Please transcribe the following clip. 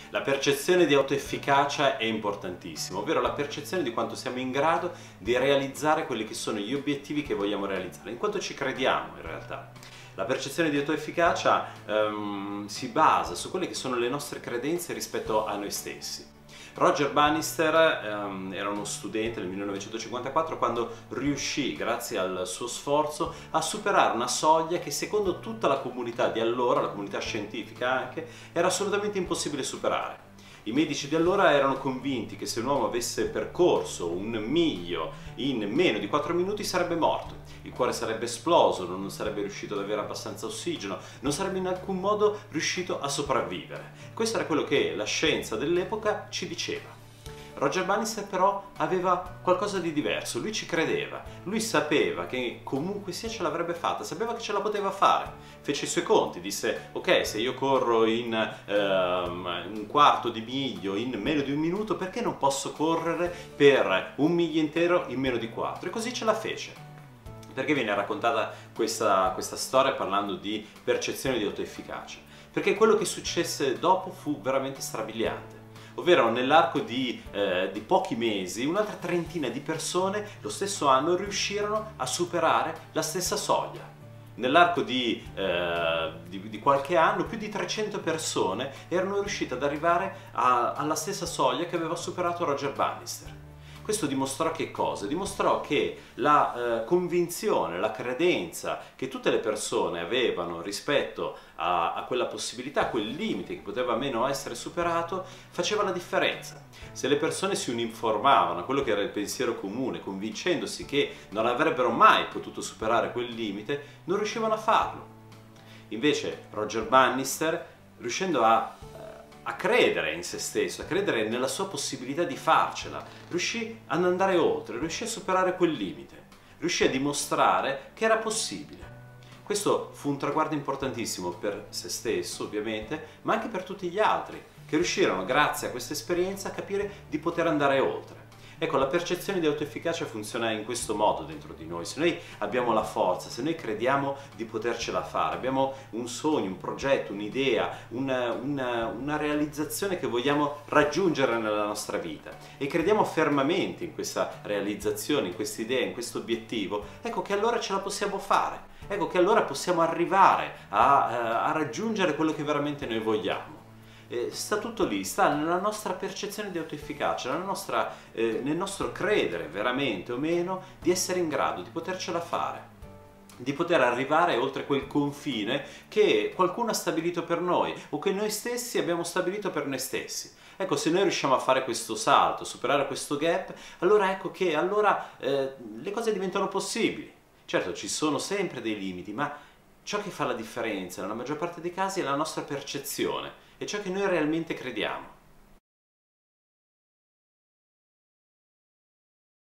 La percezione di autoefficacia è importantissima, ovvero la percezione di quanto siamo in grado di realizzare quelli che sono gli obiettivi che vogliamo realizzare, in quanto ci crediamo in realtà. La percezione di autoefficacia si basa su quelle che sono le nostre credenze rispetto a noi stessi. Roger Bannister era uno studente nel 1954 quando riuscì, grazie al suo sforzo, a superare una soglia che secondo tutta la comunità di allora, la comunità scientifica anche, era assolutamente impossibile superare. I medici di allora erano convinti che se un uomo avesse percorso un miglio in meno di 4 minuti sarebbe morto. Il cuore sarebbe esploso, non sarebbe riuscito ad avere abbastanza ossigeno, non sarebbe in alcun modo riuscito a sopravvivere. Questo era quello che la scienza dell'epoca ci diceva. Roger Bannister però aveva qualcosa di diverso, lui ci credeva, lui sapeva che comunque sia ce l'avrebbe fatta, sapeva che ce la poteva fare, fece i suoi conti, disse ok, se io corro in un quarto di miglio in meno di un minuto, perché non posso correre per un miglio intero in meno di 4? E così ce la fece. Perché viene raccontata questa storia parlando di percezione di autoefficacia? Perché quello che successe dopo fu veramente strabiliante. Ovvero nell'arco di pochi mesi un'altra trentina di persone lo stesso anno riuscirono a superare la stessa soglia. Nell'arco di qualche anno più di 300 persone erano riuscite ad arrivare alla stessa soglia che aveva superato Roger Bannister. Questo dimostrò che cosa? Dimostrò che la convinzione, la credenza che tutte le persone avevano rispetto a quella possibilità, a quel limite che poteva meno essere superato, faceva la differenza. Se le persone si uniformavano a quello che era il pensiero comune, convincendosi che non avrebbero mai potuto superare quel limite, non riuscivano a farlo. Invece Roger Bannister, riuscendo a credere in se stesso, a credere nella sua possibilità di farcela, riuscì ad andare oltre, riuscì a superare quel limite, riuscì a dimostrare che era possibile. Questo fu un traguardo importantissimo per se stesso, ovviamente, ma anche per tutti gli altri, che riuscirono, grazie a questa esperienza, a capire di poter andare oltre. Ecco, la percezione di autoefficacia funziona in questo modo dentro di noi. Se noi abbiamo la forza, se noi crediamo di potercela fare, abbiamo un sogno, un progetto, un'idea, una realizzazione che vogliamo raggiungere nella nostra vita e crediamo fermamente in questa realizzazione, in questa idea, in questo obiettivo, ecco che allora ce la possiamo fare. Ecco che allora possiamo arrivare a raggiungere quello che veramente noi vogliamo. Sta tutto lì, sta nella nostra percezione di autoefficacia, nel nostro credere veramente o meno di essere in grado, di potercela fare, di poter arrivare oltre quel confine che qualcuno ha stabilito per noi o che noi stessi abbiamo stabilito per noi stessi. Ecco, se noi riusciamo a fare questo salto, superare questo gap, allora ecco che le cose diventano possibili. Certo, ci sono sempre dei limiti, ma ciò che fa la differenza nella maggior parte dei casi è la nostra percezione, è ciò che noi realmente crediamo.